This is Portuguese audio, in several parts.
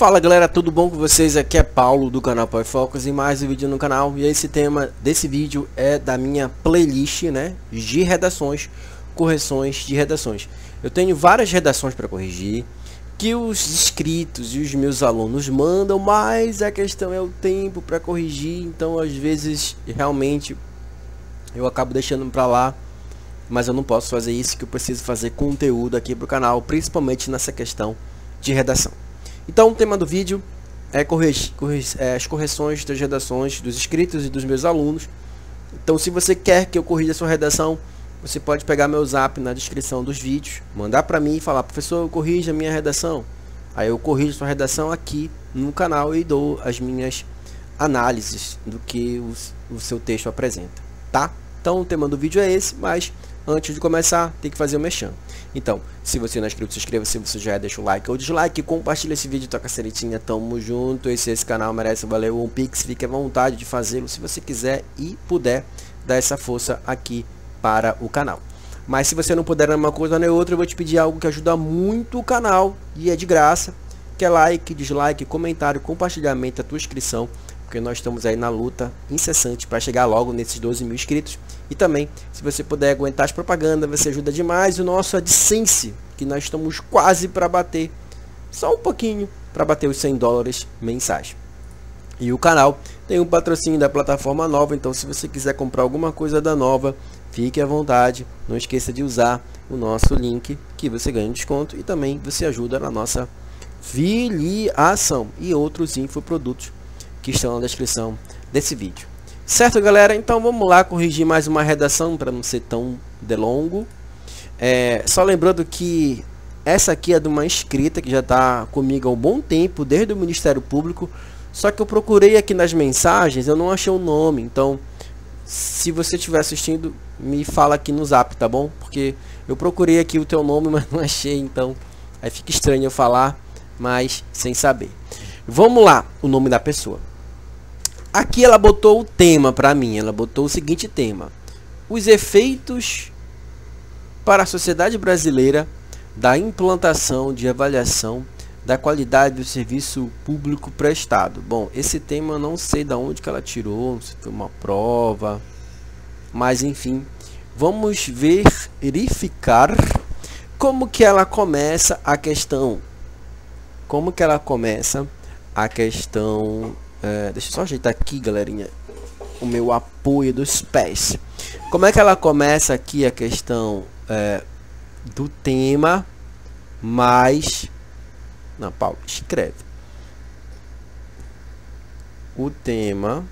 Fala galera, tudo bom com vocês? Aqui é Paulo do canal Power Focus e mais um vídeo no canal. E esse tema desse vídeo é da minha playlist, né, de redações, correções de redações. Eu tenho várias redações para corrigir que os inscritos e os meus alunos mandam, mas a questão é o tempo para corrigir. Então às vezes realmente eu acabo deixando para lá, mas eu não posso fazer isso, que eu preciso fazer conteúdo aqui para o canal, principalmente nessa questão de redação. Então o tema do vídeo é as correções das redações dos inscritos e dos meus alunos. Então se você quer que eu corrija a sua redação, você pode pegar meu zap na descrição dos vídeos, mandar para mim e falar: professor, corrija a minha redação. Aí eu corrijo a sua redação aqui no canal e dou as minhas análises do que o seu texto apresenta, tá? Então o tema do vídeo é esse, mas antes de começar tem que fazer o merchan. Então, se você não é inscrito, se inscreva. Se você já é, deixa o like ou dislike, compartilha esse vídeo, toca a sinetinha, tamo junto. Esse canal merece, valeu, um pix, fique à vontade de fazê-lo se você quiser e puder dar essa força aqui para o canal. Mas se você não puder uma coisa nem outra, eu vou te pedir algo que ajuda muito o canal e é de graça, que é like, dislike, comentário, compartilhamento, a tua inscrição, porque nós estamos aí na luta incessante para chegar logo nesses 12 mil inscritos. E também, se você puder aguentar as propagandas, você ajuda demais o nosso AdSense, que nós estamos quase para bater, só um pouquinho, para bater os $100 mensais. E o canal tem um patrocínio da plataforma Nova, então se você quiser comprar alguma coisa da Nova, fique à vontade, não esqueça de usar o nosso link, que você ganha um desconto e também você ajuda na nossa filiação e outros infoprodutos que estão na descrição desse vídeo. Certo, galera? Então vamos lá corrigir mais uma redação para não ser tão delongo. Só lembrando que essa aqui é de uma inscrita que já está comigo há um bom tempo, desde o Ministério Público. Só que eu procurei aqui nas mensagens, eu não achei o nome. Então, se você estiver assistindo, me fala aqui no zap, tá bom? Porque eu procurei aqui o teu nome, mas não achei. Então, aí fica estranho eu falar, mas sem saber. Vamos lá, o nome da pessoa. Aqui ela botou o tema para mim, ela botou o seguinte tema: os efeitos para a sociedade brasileira da implantação de avaliação da qualidade do serviço público prestado. Bom, esse tema eu não sei de onde que ela tirou, se foi uma prova, mas enfim, vamos verificar como que ela começa a questão. Deixa eu só ajeitar aqui, galerinha, o meu apoio dos pés. Como é que ela começa aqui a questão do tema mais... Não, Paulo, escreve. O tema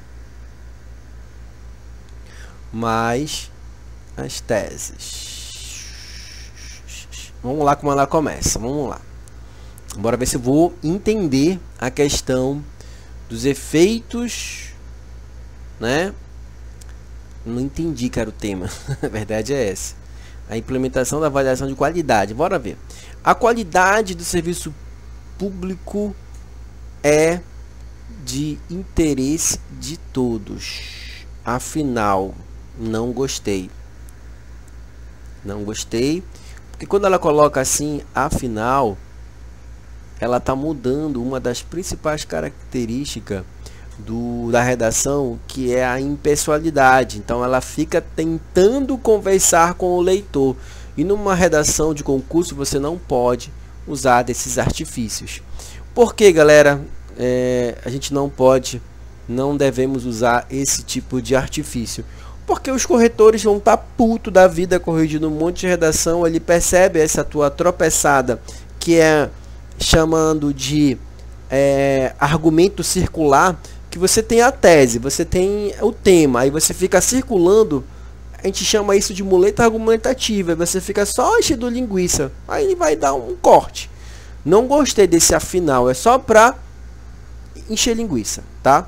mais as teses. Vamos lá como ela começa, vamos lá. Bora ver se eu vou entender a questão dos efeitos, né? Não entendi, cara, o tema. A verdade é essa. A implementação da avaliação de qualidade. Bora ver. A qualidade do serviço público é de interesse de todos. Afinal, não gostei. Não gostei. Porque quando ela coloca assim, afinal, ela está mudando uma das principais características da redação, que é a impessoalidade. Então ela fica tentando conversar com o leitor. E numa redação de concurso você não pode usar desses artifícios. Por que, galera? A gente não devemos usar esse tipo de artifício. Porque os corretores vão estar puto da vida corrigindo um monte de redação. Ele percebe essa tua tropeçada, que é chamando de argumento circular, que você tem a tese, você tem o tema, aí você fica circulando. A gente chama isso de muleta argumentativa. Você fica só enchendo linguiça, aí ele vai dar um corte. Não gostei desse afinal, é só para encher linguiça, tá?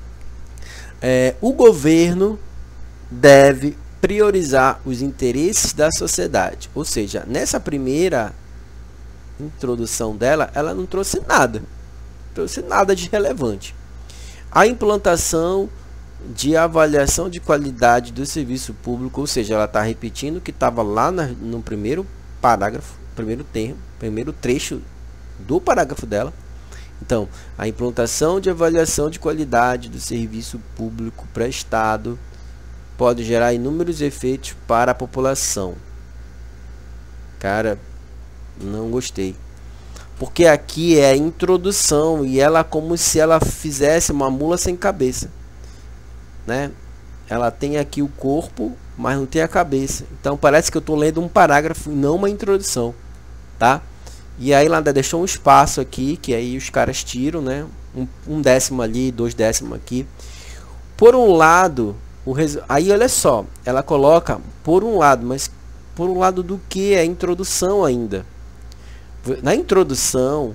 O governo deve priorizar os interesses da sociedade. Ou seja, nessa primeira introdução dela, ela não trouxe nada de relevante. A implantação de avaliação de qualidade do serviço público, ou seja, ela está repetindo o que estava lá no primeiro parágrafo, primeiro trecho do parágrafo dela, Então, a implantação de avaliação de qualidade do serviço público prestado pode gerar inúmeros efeitos para a população. Cara, não gostei. Porque aqui é a introdução e ela como se ela fizesse uma mula sem cabeça, né? Ela tem aqui o corpo, mas não tem a cabeça. Então parece que eu estou lendo um parágrafo e não uma introdução, tá? E aí ela deixou um espaço aqui, que aí os caras tiram, né? Um décimo ali, 2 décimos aqui. Por um lado, aí olha só, ela coloca por um lado, mas por um lado do que? É a introdução ainda. Na introdução,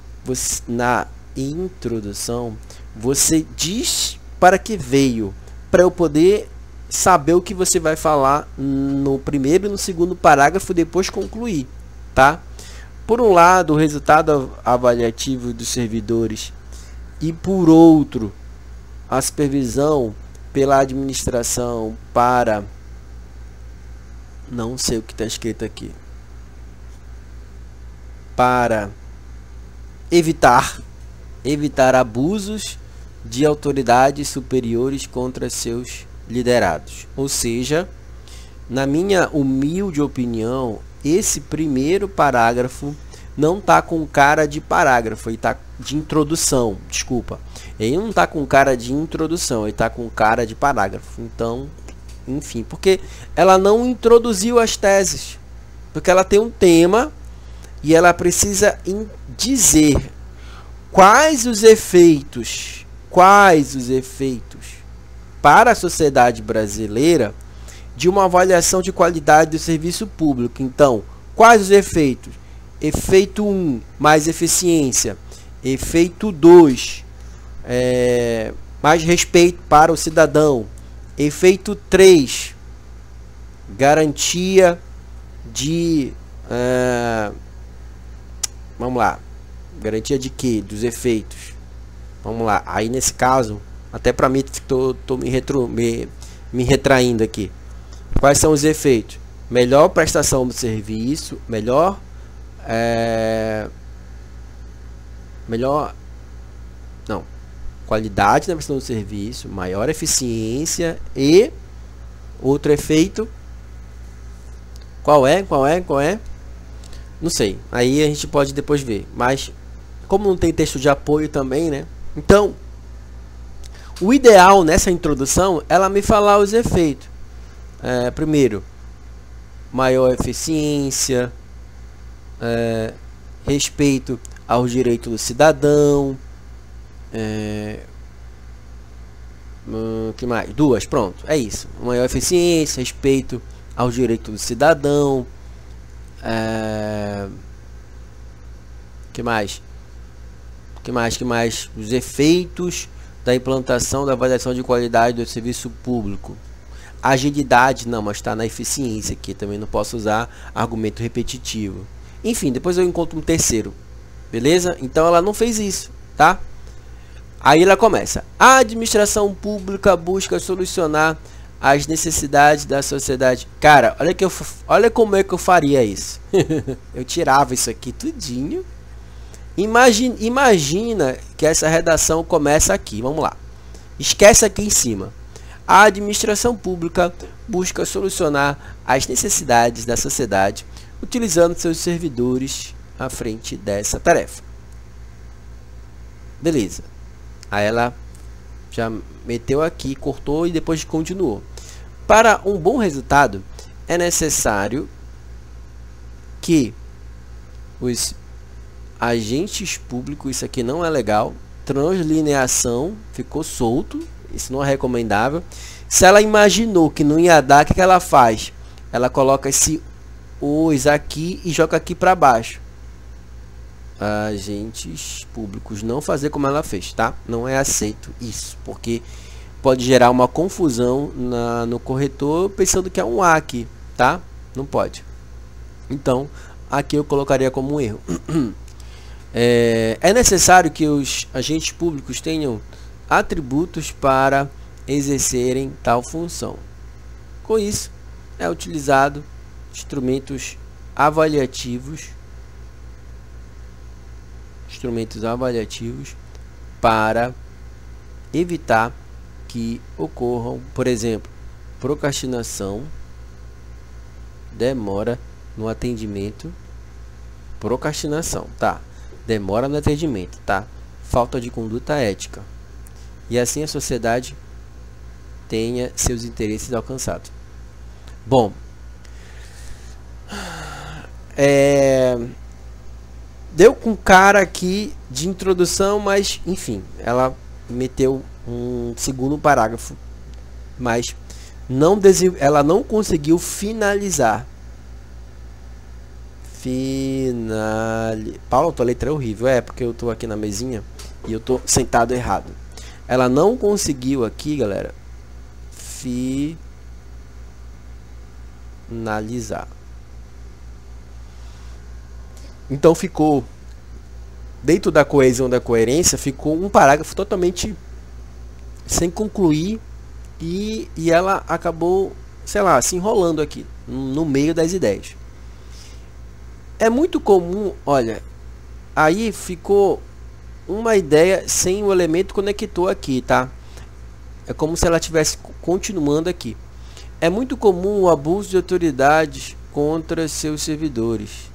você diz para que veio, para eu poder saber o que você vai falar no primeiro e no segundo parágrafo, depois concluir, tá? Por um lado, o resultado avaliativo dos servidores e por outro, a supervisão pela administração para... Não sei o que está escrito aqui. Para evitar abusos de autoridades superiores contra seus liderados. Ou seja, na minha humilde opinião, esse primeiro parágrafo não tá com cara de parágrafo, ele tá de introdução, desculpa. Ele não tá com cara de introdução, ele tá com cara de parágrafo. Então, enfim, porque ela não introduziu as teses, porque ela tem um tema e ela precisa dizer quais os efeitos para a sociedade brasileira de uma avaliação de qualidade do serviço público. Então, quais os efeitos? Efeito 1, mais eficiência. Efeito 2, mais respeito para o cidadão. Efeito 3, garantia de... vamos lá. Garantia de quê? Dos efeitos. Vamos lá. Aí nesse caso, até para mim, tô me retraindo aqui. Quais são os efeitos? Melhor prestação do serviço, melhor qualidade na prestação do serviço, maior eficiência e outro efeito. Qual é? Não sei. Aí a gente pode depois ver. Mas como não tem texto de apoio também, né? Então, o ideal nessa introdução, ela me falar os efeitos. Primeiro, maior eficiência, respeito aos direitos do cidadão, que mais? Duas, pronto, é isso. Maior eficiência, respeito aos direitos do cidadão, que mais? Os efeitos da implantação da avaliação de qualidade do serviço público. Agilidade, não, mas está na eficiência aqui, também não posso usar argumento repetitivo. Enfim, depois eu encontro um terceiro, beleza? Então ela não fez isso, tá? Aí ela começa: a administração pública busca solucionar as necessidades da sociedade. Cara, olha como é que eu faria isso. Eu tirava isso aqui tudinho. Imagina que essa redação começa aqui, vamos lá. Esquece aqui em cima. A administração pública busca solucionar as necessidades da sociedade utilizando seus servidores à frente dessa tarefa. Beleza. Aí ela já meteu aqui, cortou e depois continuou. Para um bom resultado, é necessário que os agentes públicos, isso aqui não é legal, translineação, ficou solto, isso não é recomendável. Se ela imaginou que não ia dar, o que ela faz? Ela coloca esse os aqui e joga aqui para baixo. Agentes públicos, não fazer como ela fez, tá? Não é aceito isso, porque pode gerar uma confusão no corretor pensando que é um A aqui, tá? Não pode. Então, aqui eu colocaria como um erro. É necessário que os agentes públicos tenham atributos para exercerem tal função. Com isso, é utilizado instrumentos avaliativos instrumentos avaliativos para evitar que ocorram, por exemplo, procrastinação, demora no atendimento, procrastinação, tá? Demora no atendimento, tá? Falta de conduta ética. E assim a sociedade tenha seus interesses alcançados. Bom, deu com cara aqui de introdução, mas enfim, ela meteu um segundo parágrafo, mas ela não conseguiu finalizar. Paulo, tua letra é horrível. É porque eu tô aqui na mesinha e eu tô sentado errado. Ela não conseguiu aqui, galera, finalizar. Então ficou, dentro da coesão, da coerência, ficou um parágrafo totalmente sem concluir e ela acabou, sei lá, se enrolando aqui no meio das ideias. É muito comum, olha, aí ficou uma ideia sem o elemento conector aqui, tá? É como se ela estivesse continuando aqui. É muito comum o abuso de autoridades contra seus servidores.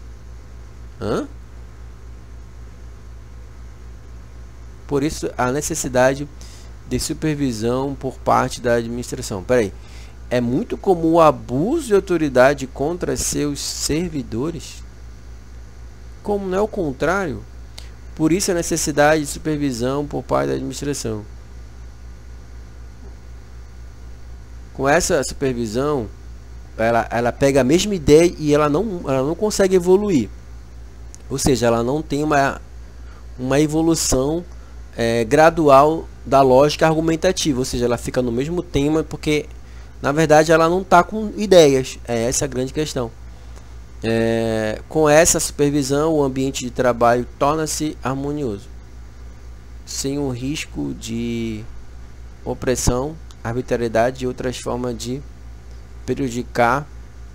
Por isso a necessidade de supervisão por parte da administração. Peraí, é muito comum o abuso de autoridade contra seus servidores? Como não é o contrário? Por isso a necessidade de supervisão por parte da administração. Com essa supervisão, ela pega a mesma ideia e ela não consegue evoluir. Ou seja, ela não tem uma evolução gradual da lógica argumentativa. Ou seja, ela fica no mesmo tema porque, na verdade, ela não está com ideias. Essa é a grande questão. Com essa supervisão, o ambiente de trabalho torna-se harmonioso, sem o risco de opressão, arbitrariedade e outras formas de prejudicar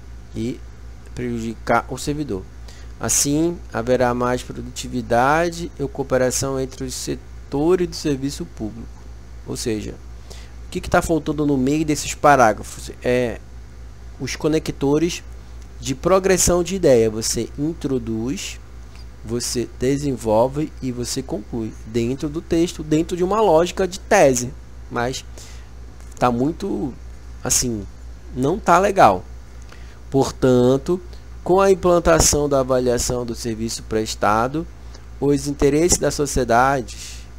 o servidor. Assim, haverá mais produtividade e cooperação entre os setores do serviço público. Ou seja, o que está faltando no meio desses parágrafos? Os conectores de progressão de ideia. Você introduz, você desenvolve e você conclui dentro do texto, dentro de uma lógica de tese. Mas tá muito assim, não tá legal. Portanto, com a implantação da avaliação do serviço prestado, os interesses da sociedade,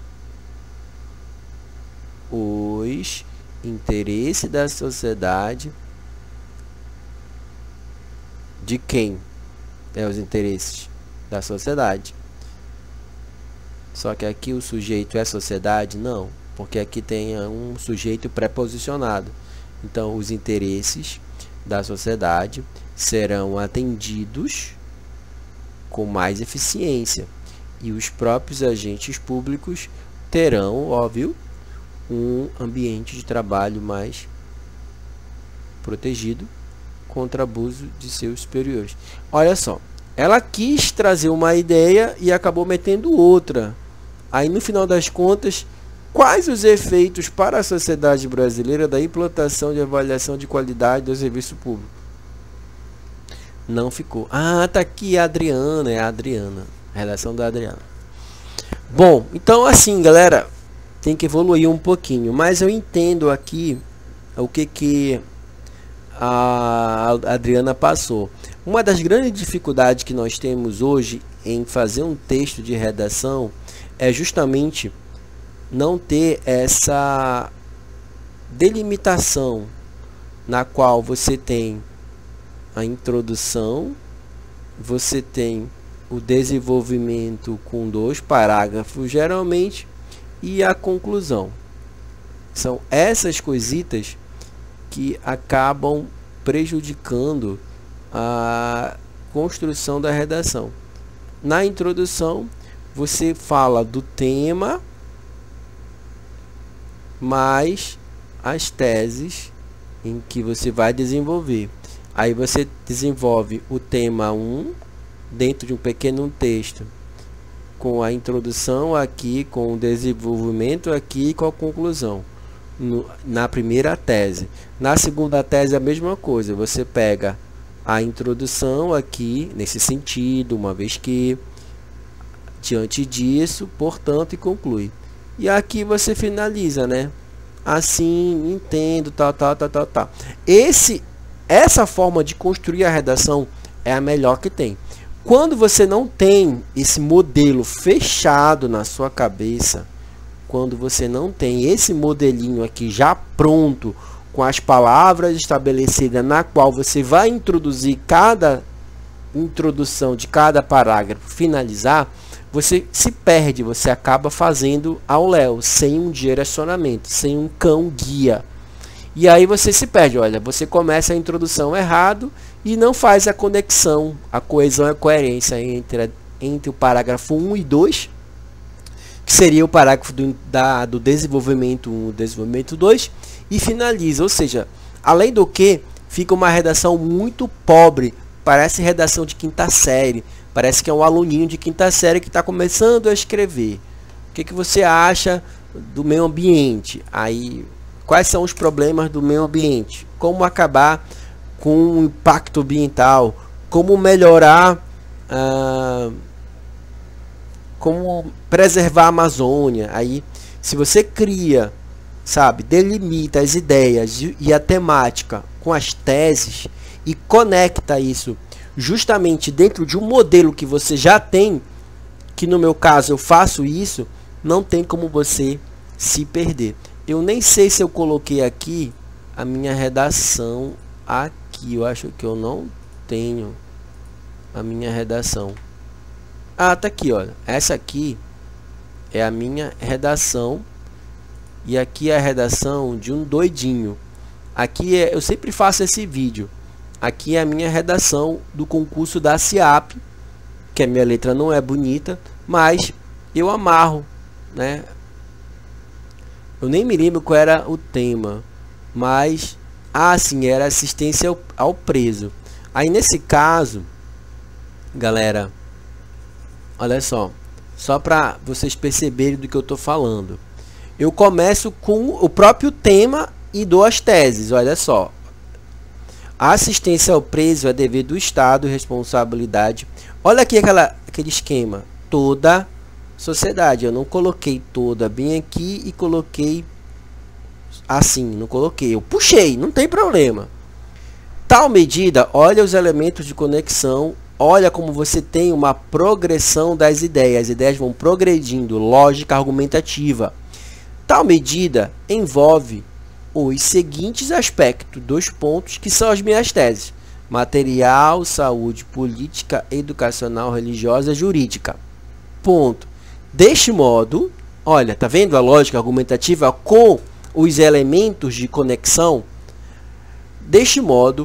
de quem? Os interesses da sociedade. Só que aqui o sujeito é sociedade? Não, porque aqui tem um sujeito pré-posicionado. Então, os interesses da sociedade serão atendidos com mais eficiência e os próprios agentes públicos terão, óbvio, um ambiente de trabalho mais protegido contra abuso de seus superiores. Olha só, ela quis trazer uma ideia e acabou metendo outra. Aí no final das contas, quais os efeitos para a sociedade brasileira da implantação de avaliação de qualidade do serviço público? Não ficou. Ah, tá aqui a Adriana, é a Adriana, a redação da Adriana. Bom, então assim, galera, tem que evoluir um pouquinho, mas eu entendo aqui o que a Adriana passou. Uma das grandes dificuldades que nós temos hoje em fazer um texto de redação é justamente não ter essa delimitação na qual você tem a introdução, você tem o desenvolvimento com 2 parágrafos geralmente e a conclusão. São essas coisitas que acabam prejudicando a construção da redação. Na introdução, você fala do tema, mais as teses em que você vai desenvolver. Aí você desenvolve o tema 1 dentro de um pequeno texto com a introdução aqui, com o desenvolvimento aqui e com a conclusão. Na primeira tese. Na segunda tese a mesma coisa, você pega a introdução aqui, nesse sentido, uma vez que, diante disso, portanto, e conclui. E aqui você finaliza, né? Assim, entendo, tal. Essa forma de construir a redação é a melhor que tem. Quando você não tem esse modelo fechado na sua cabeça, quando você não tem esse modelinho aqui já pronto, com as palavras estabelecidas, na qual você vai introduzir cada introdução de cada parágrafo, finalizar, você se perde, você acaba fazendo ao léu, sem um direcionamento, sem um cão guia. E aí você se perde, olha, você começa a introdução errado e não faz a conexão, a coesão e a coerência entre o parágrafo 1 e 2, que seria o parágrafo do desenvolvimento 1 e desenvolvimento 2, e finaliza, ou seja, além do que, fica uma redação muito pobre, parece redação de quinta série, parece que é um aluninho de quinta série que está começando a escrever. O que você acha do meio ambiente? Aí, quais são os problemas do meio ambiente? Como acabar com o impacto ambiental? Como melhorar, como preservar a Amazônia? Aí, se você cria, sabe, delimita as ideias e a temática com as teses e conecta isso justamente dentro de um modelo que você já tem, que no meu caso eu faço isso, não tem como você se perder. Eu nem sei se eu coloquei aqui a minha redação aqui, eu acho que eu não tenho a minha redação. Ah, tá aqui, olha, essa aqui é a minha redação e aqui é a redação de um doidinho. Aqui eu sempre faço esse vídeo. Aqui é a minha redação do concurso da CIAP, que a minha letra não é bonita, mas eu amarro, né? Eu nem me lembro qual era o tema, mas sim, era assistência ao preso. Aí nesse caso, galera, olha só para vocês perceberem do que eu tô falando. Eu começo com o próprio tema e dou as teses, olha só. A assistência ao preso é dever do Estado, responsabilidade. Olha aqui aquele esquema. Toda sociedade. Eu não coloquei toda bem aqui e coloquei assim. Não coloquei. Eu puxei. Não tem problema. Tal medida, olha os elementos de conexão. Olha como você tem uma progressão das ideias. As ideias vão progredindo. Lógica argumentativa. Tal medida envolve os seguintes aspectos, 2 pontos, que são as minhas teses: material, saúde, política, educacional, religiosa, jurídica. Ponto. Deste modo, olha, tá vendo a lógica argumentativa com os elementos de conexão? Deste modo,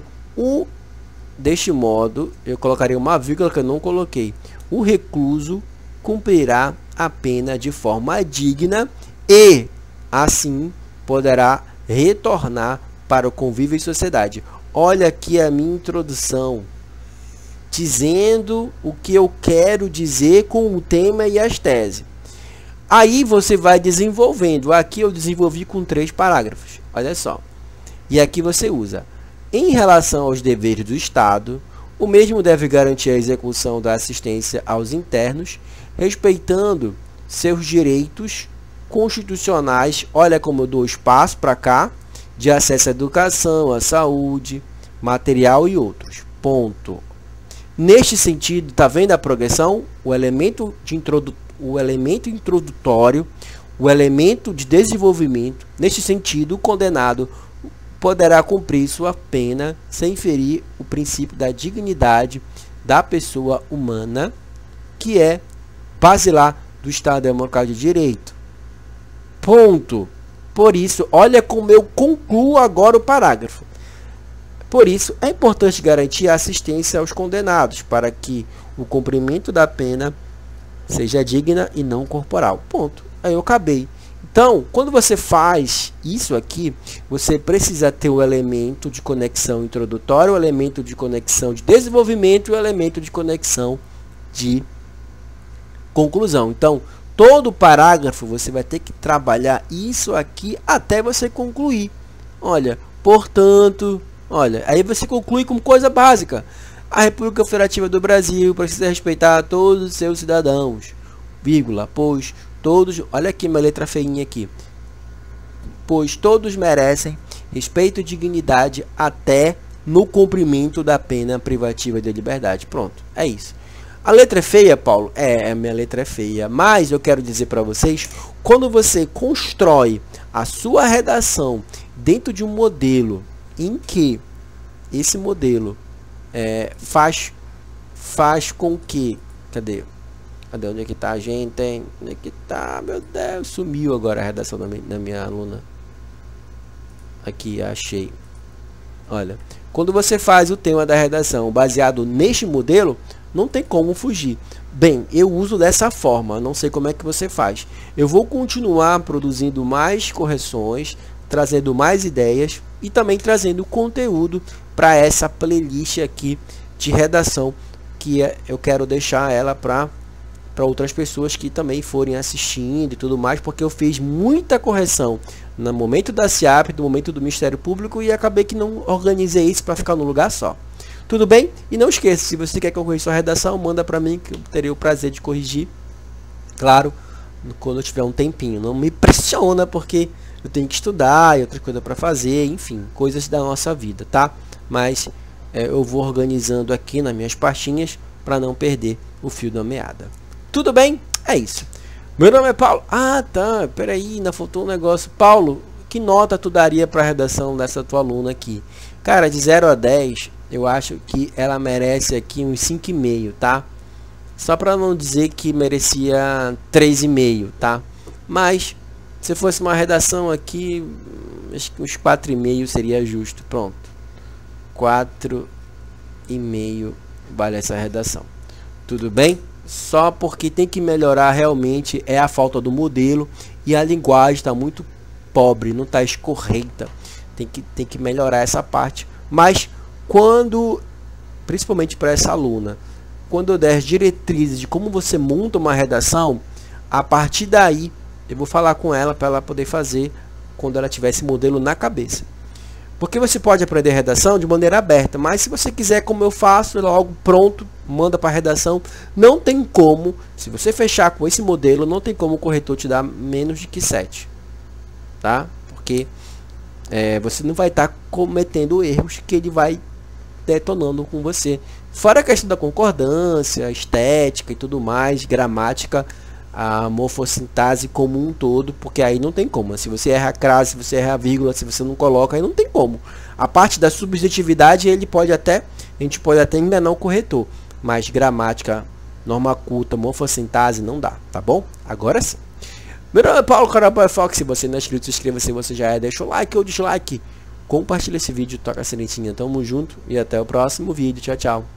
eu colocaria uma vírgula que eu não coloquei. O recluso cumprirá a pena de forma digna e, assim, poderá retornar para o convívio em sociedade. Olha aqui a minha introdução, dizendo o que eu quero dizer com o tema e as teses. Aí você vai desenvolvendo. Aqui eu desenvolvi com 3 parágrafos. Olha só. E aqui você usa: em relação aos deveres do Estado, o mesmo deve garantir a execução da assistência aos internos, respeitando seus direitos constitucionais. Olha como eu dou espaço para cá, de acesso à educação, à saúde, material e outros. Ponto. Neste sentido, tá vendo a progressão? O elemento introdutório, o elemento de desenvolvimento. Neste sentido, o condenado poderá cumprir sua pena sem ferir o princípio da dignidade da pessoa humana, que é basilar do Estado Democrático de Direito. Ponto. Por isso, olha como eu concluo agora o parágrafo. Por isso, é importante garantir a assistência aos condenados, para que o cumprimento da pena seja digna e não corporal. Ponto. Aí eu acabei. Então, quando você faz isso aqui, você precisa ter o elemento de conexão introdutório, o elemento de conexão de desenvolvimento e o elemento de conexão de conclusão. Então, todo parágrafo você vai ter que trabalhar isso aqui até você concluir. Olha, portanto, olha, aí você conclui com coisa básica. A República Federativa do Brasil precisa respeitar todos os seus cidadãos, vírgula, pois todos, olha aqui minha letra feinha aqui, pois todos merecem respeito e dignidade até no cumprimento da pena privativa de liberdade. Pronto, é isso. A letra é feia, Paulo? A minha letra é feia, mas eu quero dizer para vocês, quando você constrói a sua redação dentro de um modelo em que esse modelo faz com que, cadê onde é que tá a gente, hein? Onde é que tá, meu Deus, sumiu agora a redação da minha aluna. Aqui, achei. Olha, quando você faz o tema da redação baseado neste modelo, não tem como fugir. Bem, eu uso dessa forma, não sei como é que você faz. Eu vou continuar produzindo mais correções, trazendo mais ideias e também trazendo conteúdo para essa playlist aqui de redação, que eu quero deixar ela para outras pessoas que também forem assistindo e tudo mais, porque eu fiz muita correção no momento da SIAP, no momento do Ministério Público, e acabei que não organizei isso para ficar num lugar só. Tudo bem? E não esqueça, se você quer que eu corrija sua redação, manda para mim que eu terei o prazer de corrigir. Claro, quando eu tiver um tempinho. Não me pressiona, porque eu tenho que estudar e outra coisa para fazer, enfim, coisas da nossa vida, tá? Mas eu vou organizando aqui nas minhas pastinhas para não perder o fio da meada. Tudo bem? É isso. Meu nome é Paulo. Ah, tá. Peraí, ainda faltou um negócio. Paulo, que nota tu daria para a redação dessa tua aluna aqui? Cara, de 0 a 10, eu acho que ela merece aqui uns 5,5, tá? Só para não dizer que merecia 3,5, tá? Mas, se fosse uma redação aqui, acho que uns 4,5 seria justo. Pronto. 4,5 vale essa redação. Tudo bem? Só porque tem que melhorar realmente é a falta do modelo e a linguagem está muito pobre, não está escorreita. Tem que melhorar essa parte. Mas quando, principalmente para essa aluna, quando eu der as diretrizes de como você monta uma redação, a partir daí eu vou falar com ela para ela poder fazer quando ela tiver esse modelo na cabeça. Porque você pode aprender redação de maneira aberta, mas se você quiser, como eu faço, logo pronto, manda para a redação, não tem como, se você fechar com esse modelo, não tem como o corretor te dar menos de que 7, tá? Porque você não vai estar cometendo erros que ele vai detonando com você. Fora a questão da concordância, estética e tudo mais, gramática, a morfossintase como um todo, porque aí não tem como. Se você erra a crase, se você erra a vírgula, se você não coloca, aí não tem como. A parte da subjetividade, a gente pode até enganar o corretor, mas gramática, norma culta, morfossintase não dá, tá bom? Agora sim. Meu nome é Paulo, canal Canapoy Fox. Se você não é inscrito, se inscreva. Se você já é, deixa o like ou dislike. Compartilha esse vídeo, toca a sinetinha. Tamo junto e até o próximo vídeo. Tchau, tchau.